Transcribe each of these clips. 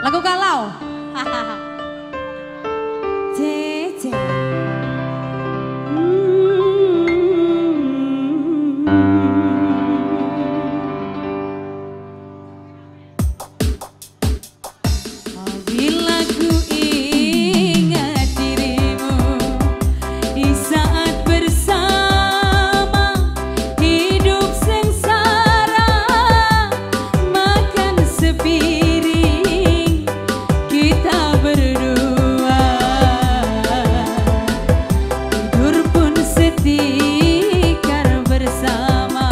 Lagu Kalau. Cece. Bila ku ingat dirimu di saat bersama hidup sengsara, makan sepiring kita berdua, tidur pun setikar bersama.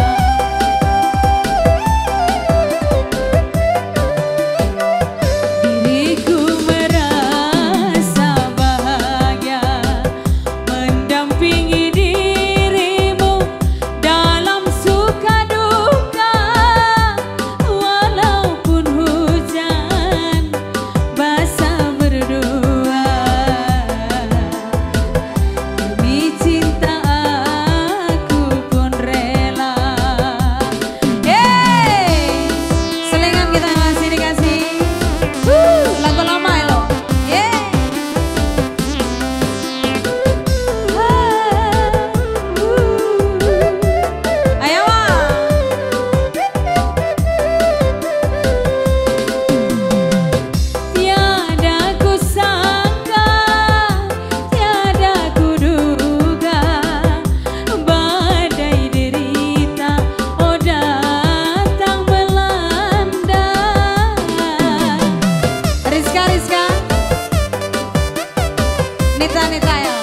Nita ya.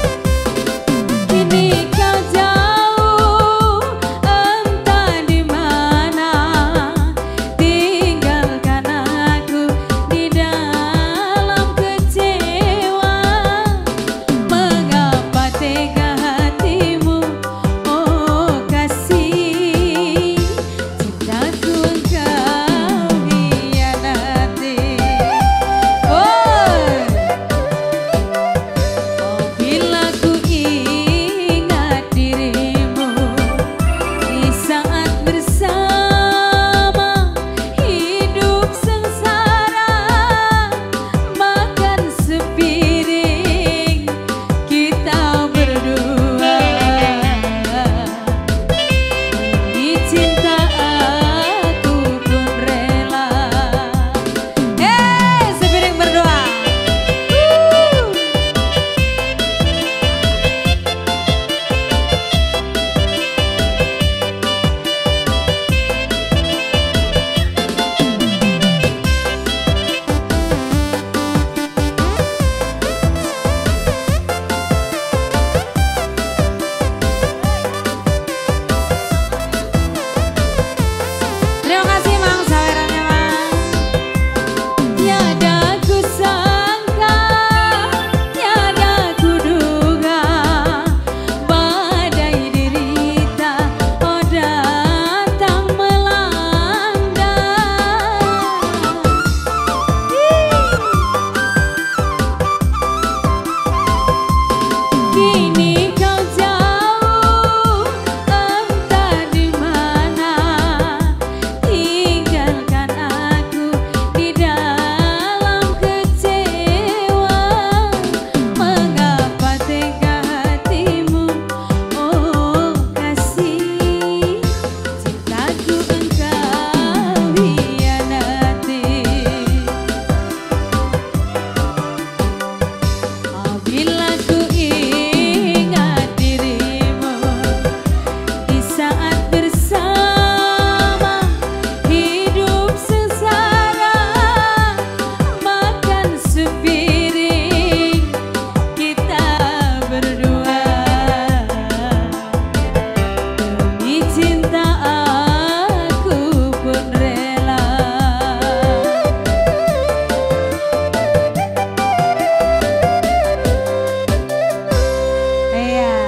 Kini kau jauh entah di mana, tinggalkan aku di dalam kecewa. Mengapa tega hatimu, oh kasih, cintaku engkau hianati.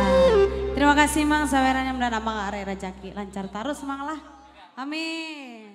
Terima kasih Mang sawerannya mudah-mudahan Mang arek rezeki lancar terus Mang lah. Amin.